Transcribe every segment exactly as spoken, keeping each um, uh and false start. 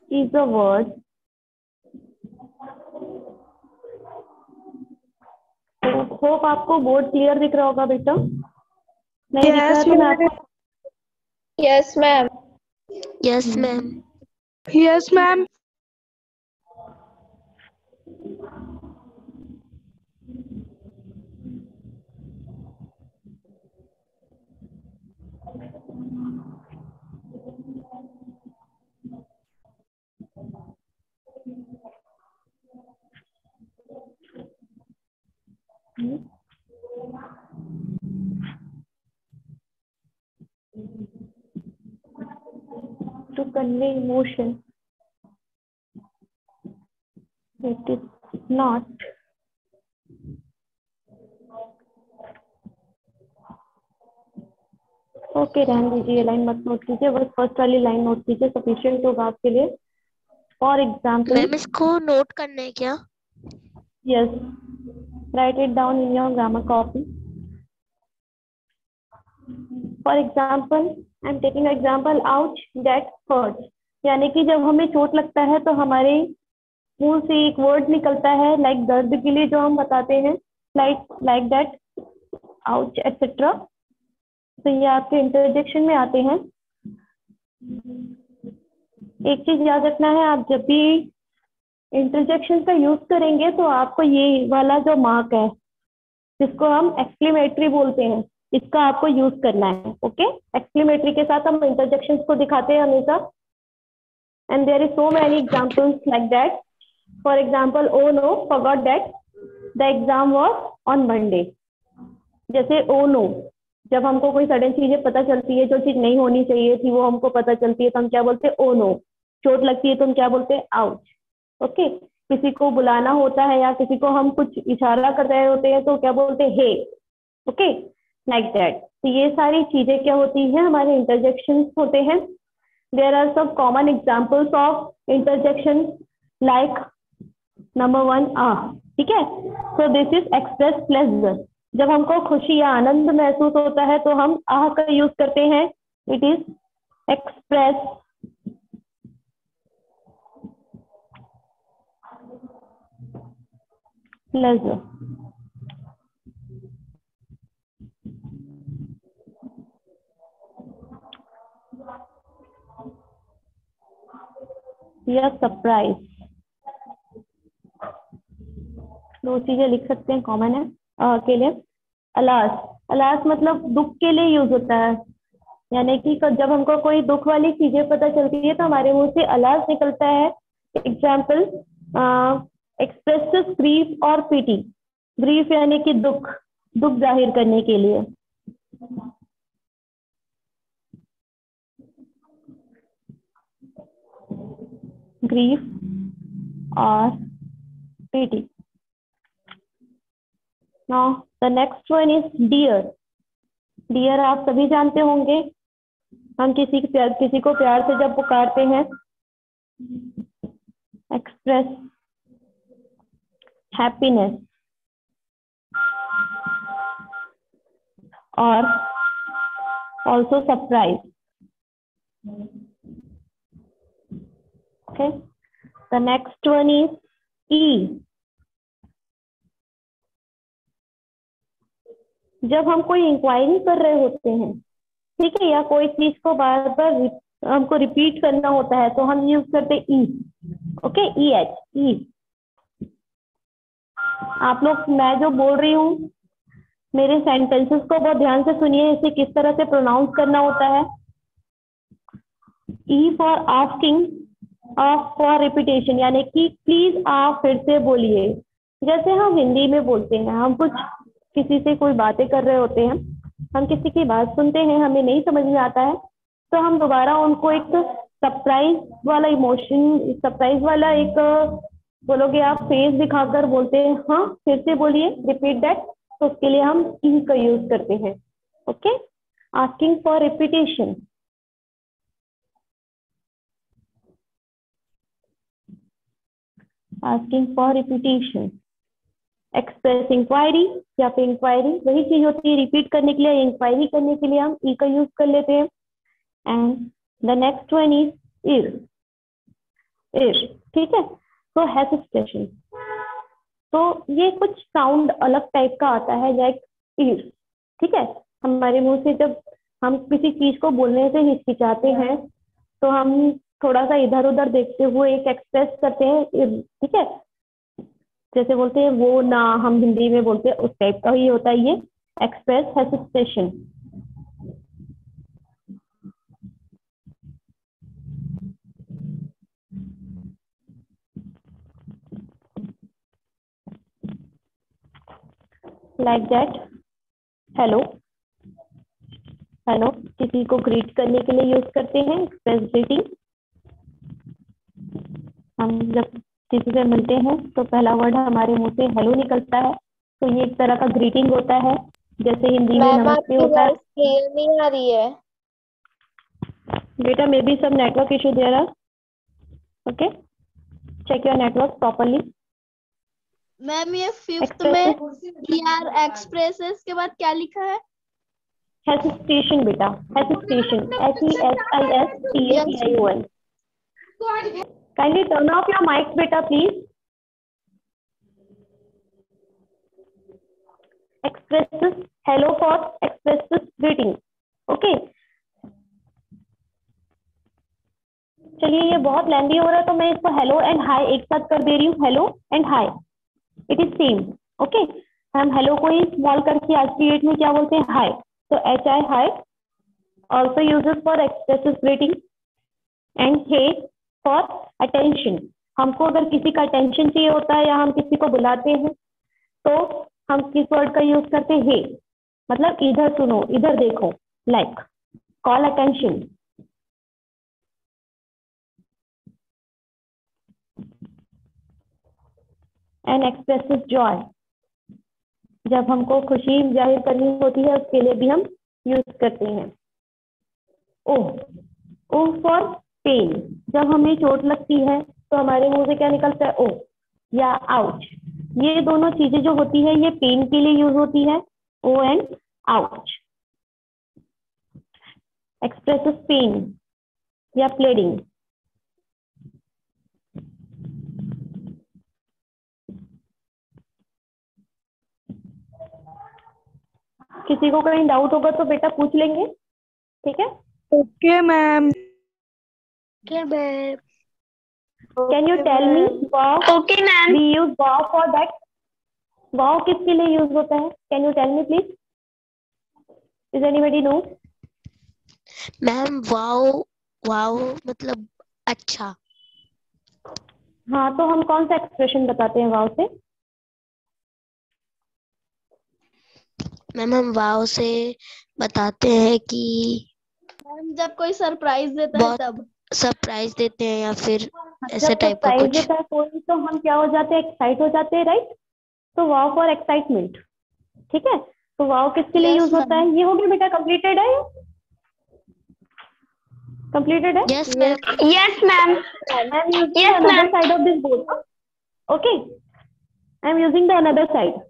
is a word. Hope आपको board clear दिख रहा होगा बेटा, नहीं दिख रहा है तो मैं आपको yes ma'am. Yes ma'am. Yes ma'am. to convey emotion. It is not okay, रहने दीजिए, लाइन मत नोट कीजिए, बस फर्स्ट वाली लाइन नोट कीजिए, सफिशिएंट होगा आपके लिए। फॉर एग्जाम्पल, मैम इसको नोट करना है क्या? Yes, write it down in your grammar copy. For example, I am taking example, ouch that hurts, यानी कि जब हमें चोट लगता है तो हमारे मुंह से एक वर्ड निकलता है लाइक दर्द के लिए जो हम बताते हैं, like like that, ouch etcetera. तो ये आपके इंटरजेक्शन में आते हैं। एक चीज याद रखना है, आप जब भी इंटरजेक्शन का यूज करेंगे तो आपको ये वाला जो मार्क है जिसको हम एक्सक्लेमेटरी बोलते हैं, इसका आपको यूज करना है। ओके, एक्सक्लेमेटरी के साथ हम इंटरजेक्शंस को दिखाते हैं हमेशा। And there is so many examples like that. For example, oh no forgot that the exam was on Monday. जैसे ओ नो, जब हमको कोई सडन चीजें पता चलती है, जो चीज नहीं होनी चाहिए थी वो हमको पता चलती है, तो हम क्या बोलते हैं? Oh no. चोट लगती है तो हम क्या बोलते हैं? आउच। ओके, किसी को बुलाना होता है या किसी को हम कुछ इशारा कर रहे होते हैं तो क्या बोलते हैं? हे। Okay, like that. तो ये सारी चीजें क्या होती हैं? हमारे इंटरजेक्शन होते हैं। देयर आर सब common examples of interjection, like number one, ah. ठीक है, so this is express pleasure. जब हमको खुशी या आनंद महसूस होता है तो हम आह का यूज करते हैं। It is express pleasure. या सरप्राइज, दो चीजें लिख सकते हैं, कॉमन है आ के लिए। अलास, अलास मतलब दुख के लिए यूज होता है, यानी कि जब हमको कोई दुख वाली चीजें पता चलती है तो हमारे मुंह से अलास निकलता है। एग्जाम्पल, एक्सप्रेस ग्रीफ और पीटी। ग्रीफ यानी कि दुख, दुख जाहिर करने के लिए। ग्रीफ और pity. Now the next one is dear. Dear आप सभी जानते होंगे, हम किसी प्यार, किसी को प्यार से जब पुकारते हैं, एक्सप्रेस हैप्पीनेस और also surprise. Okay, the next one is E. जब हम कोई इंक्वायरी कर रहे होते हैं, ठीक है, या कोई चीज को बार बार हमको रिपीट करना होता है तो हम यूज करते ई। ओके, ई एच, ई। आप लोग, मैं जो बोल रही हूँ, मेरे सेंटेंसेस को बहुत ध्यान से सुनिए, इसे किस तरह से प्रोनाउंस करना होता है। Eh for asking, of for repetition, यानी कि प्लीज आप फिर से बोलिए। जैसे हम हिंदी में बोलते हैं, हम कुछ किसी से कोई बातें कर रहे होते हैं, हम किसी की बात सुनते हैं, हमें नहीं समझ में आता है तो हम दोबारा उनको एक सरप्राइज वाला इमोशन, सरप्राइज वाला एक बोलोगे आप, फेस दिखाकर बोलते हैं, हाँ फिर से बोलिए, रिपीट दैट। तो उसके लिए हम ई का यूज करते हैं। Okay, asking for repetition. Asking for repetition. Express inquiry, या फिर इंक्वायरी वही चीज होती है रिपीट करने के लिए, इंक्वायरी करने के लिए हम ई का यूज कर लेते हैं। And the next one is is. Er, ठीक है। तो हेसिटेशन, तो ये कुछ साउंड अलग टाइप का आता है लाइक इर, ठीक है। हमारे मुंह से जब हम किसी चीज को बोलने से हिचकिचाते हैं तो हम थोड़ा सा इधर उधर देखते हुए एक एक्सप्रेस करते हैं इर, ठीक है। जैसे बोलते हैं वो ना, हम हिंदी में बोलते हैं उस टाइप का ही होता है ये express hesitation. Like that, hello, hello किसी को ग्रीट करने के लिए यूज करते हैं एक्सप्रेस ग्रीटिंग। हम जब किसी से मिलते हैं तो पहला वर्ड हमारे मुंह से हेलो निकलता है, तो ये एक तरह का ग्रीटिंग होता है, जैसे हिंदी में मैम नमस्ते आपकी होता है। वॉइस क्लियर नहीं आ रही है। बेटा may be some network issue there are, okay, check your network properly. Ma'am ये फिफ्थ में यार एक्सप्रेसेस के बाद क्या लिखा है? हेसिटेशन बेटा, hesitation, H E S I T A T I O N एन। Kindly turn off your mic बेटा please. Expresses, hello for expresses greeting, okay. चलिए ये बहुत लेंदी हो रहा है तो मैं इसको हेलो एंड हाय एक साथ कर दे रही हूँ, hello and hi, it is same, okay. हम हेलो को ही स्मॉल करके आज की डेट में क्या बोलते हैं, हाय। तो H I hi also uses for expressive greeting and hey for attention. हमको अगर किसी का अटेंशन चाहिए होता है या हम किसी को बुलाते हैं तो हम किस वर्ड का यूज करते हैं, हे, मतलब इधर सुनो, इधर देखो, like call attention. And expressive joy, जब हमको खुशी जाहिर करनी होती है उसके लिए भी हम यूज करते हैं। ओ, ओ फॉर पेन, जब हमें चोट लगती है तो हमारे मुंह से क्या निकलता है, ओ या आउच। ये दोनों चीजें जो होती है ये पेन के लिए यूज होती है, oh and ouch. Expressive pain या प्लेडिंग, किसी को कहीं डाउट होगा तो बेटा पूछ लेंगे, ठीक है। Okay ma'am. क्या ma'am? Can you tell me wow? Okay ma'am. We use wow for that. Wow किसके लिए यूज होता है, can you tell me please? Is anybody know? Ma'am wow, wow मतलब अच्छा। हाँ, तो हम कौन सा एक्सप्रेशन बताते हैं वाव से? मैम हम वाओ से बताते हैं कि मैम जब कोई सरप्राइज देता है बहुत तब। सरप्राइज देते हैं या फिर ऐसे जब टाइप का सरप्राइज कुछ। देता है कोई तो हम क्या हो जाते हैं, एक्साइट हो जाते हैं, राइट। तो वाव फॉर एक्साइटमेंट, ठीक है। तो वाव किसके लिए Yes, यूज होता ma'am. है? ये हो गया बेटा, कंप्लीटेड है, कंप्लीटेड है। Yes ma'am. Yes ma'am. I am using yes another ma'am. Side of this board, okay. I am using the another side,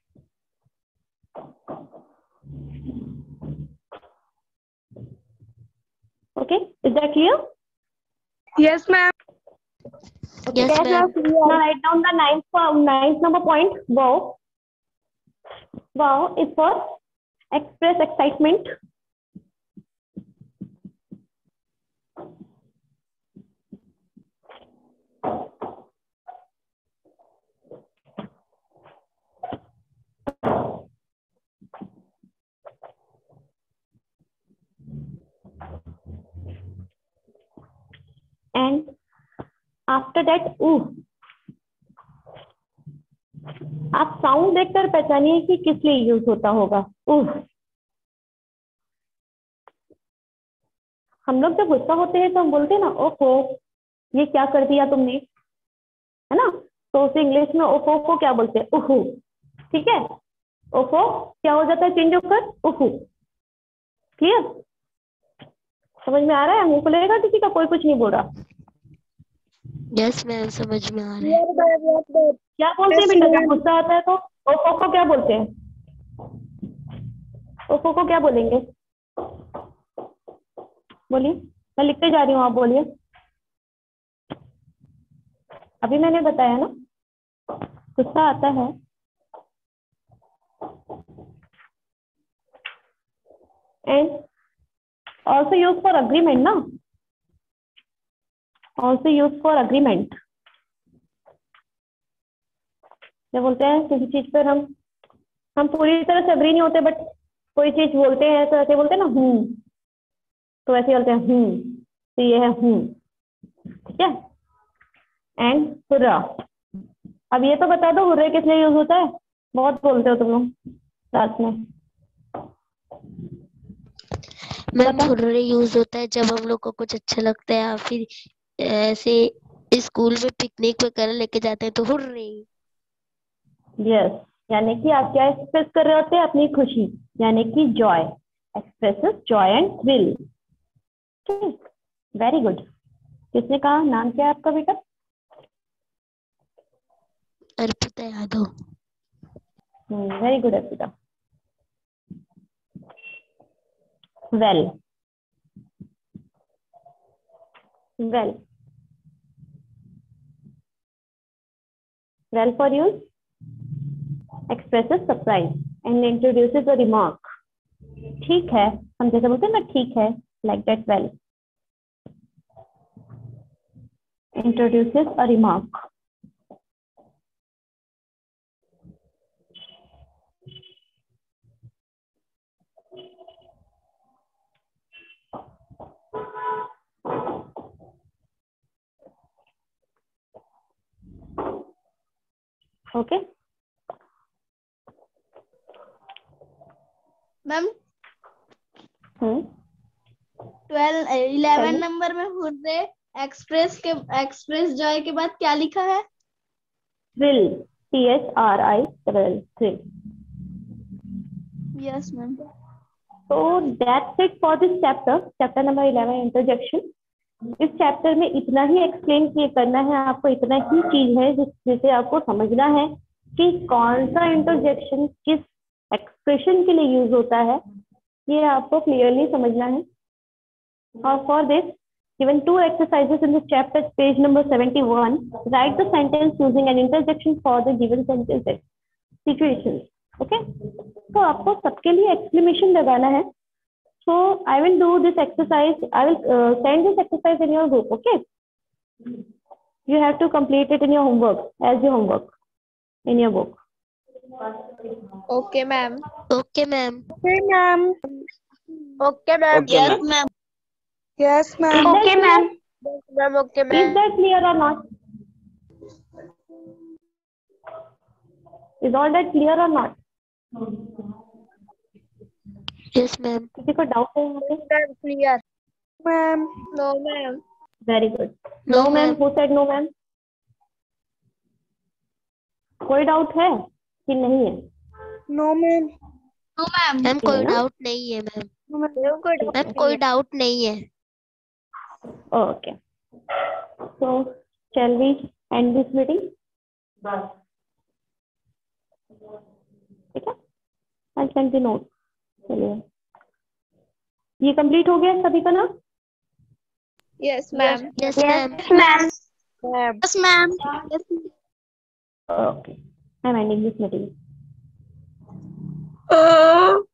okay, is that clear? Yes ma'am. Okay. Yes ma'am. Now write down the ninth po- ninth number point. Wow, wow is for express excitement. And after that, ooh. आप sound देखकर पहचानिए कि किस लिए use होता होगा। उह, हम लोग जब गुस्सा होते हैं तो हम बोलते हैं ना, ओफो ये क्या कर दिया तुमने, है ना। तो उसे इंग्लिश में ओफो को क्या बोलते हैं, उहू, ठीक है। ओफो क्या हो जाता है, चेंज होकर उहू। क्लियर, समझ में आ रहा है? मुंह खुलेगा किसी का, कोई कुछ नहीं बोल रहा। यस मैम समझ में आ रहा है। क्या बोलते हैं बेटा जब गुस्सा आता है तो? ओफो को क्या बोलते हैं? ओफो को क्या बोलेंगे? बोलिए, मैं लिखते जा रही हूँ, आप बोलिए। अभी मैंने बताया ना, गुस्सा आता है and also use for agreement ना, ऑल्सो यूज फॉर अग्रीमेंट। क्या बोलते हैं किसी चीज पर हम हम पूरी तरह से अग्री नहीं होते, बट कोई चीज बोलते हैं तो ऐसे बोलते हैं ना, हूँ, तो ऐसे बोलते हैं हूँ, तो ये है हूँ, ठीक है। एंड हुर्रा, अब ये तो बता दो हुर्रे किस लिए यूज होता है, बहुत बोलते हो तुम लोग क्लास में। मैम बता। हुर्रे यूज होता है जब हम लोग को कुछ अच्छा लगता है, या फिर ऐसे स्कूल में पिकनिक वगैरह लेके जाते हैं तो हुर्रे। यस, यानी कि आप क्या एक्सप्रेस कर रहे होते हैं, अपनी खुशी, यानी कि joy, expresses joy and thrill. Very good. किसने कहा, नाम क्या है आपका बेटा? Arpita Yadav. Very good Arpita. Well well well for use expresses surprise and introduces a remark. ठीक है, हम जैसे बोलते हैं ना ठीक है, like that well. Introduces a remark. Okay. Ma'am hmm twelve eleven चलिए। नंबर में हुर्रे एक्सप्रेस के एक्सप्रेस जॉय के बाद क्या लिखा है? Thrill. T H R I Thrill. Thrill. Yes ma'am. So that's it for this chapter. Chapter number eleven, interjection. इस चैप्टर में इतना ही एक्सप्लेन किए करना है आपको, इतना ही चीज है जिस जिसे आपको समझना है कि कौन सा इंटरजेक्शन किस एक्सप्रेशन के लिए यूज होता है, ये आपको क्लियरली समझना है। और for this given two exercises in this chapter, page number seventy-one. Write the sentence using an interjection for the given sentences situations. Okay? तो आपको सबके लिए एक्सक्लेमेशन लगाना है। So I will do this exercise. I will uh, send this exercise in your group. Okay? You have to complete it in your homework as your homework in your book. Okay, ma'am. Okay ma'am. Okay, ma'am. Okay, ma'am. Okay, Yes, ma'am. ma'am. Yes, Is ma'am. that Okay, clear? ma'am. Yes, ma'am. Okay, Is ma'am. that clear or not? Is all that clear or not? Yes ma'am. किसी को doubt है यहाँ पे? Ma'am, clear. Ma'am. No, ma'am. Very good. No, No ma'am. ma'am. Who said no ma'am? कोई doubt है कि नहीं है? No, ma'am. No ma'am. Ma'am कोई है ना? डाउट नहीं है ma'am. No, ma'am. No good. Ma'am कोई डाउट नहीं है। Okay. So shall we end this meeting? ठीक है? I'll send the note. चलिए, ये कंप्लीट हो गया सभी का ना? Yes, ma'am. Yes ma'am. ma'am. Ma'am. Yes ma'am. Okay. I'm ending this meeting. Oh.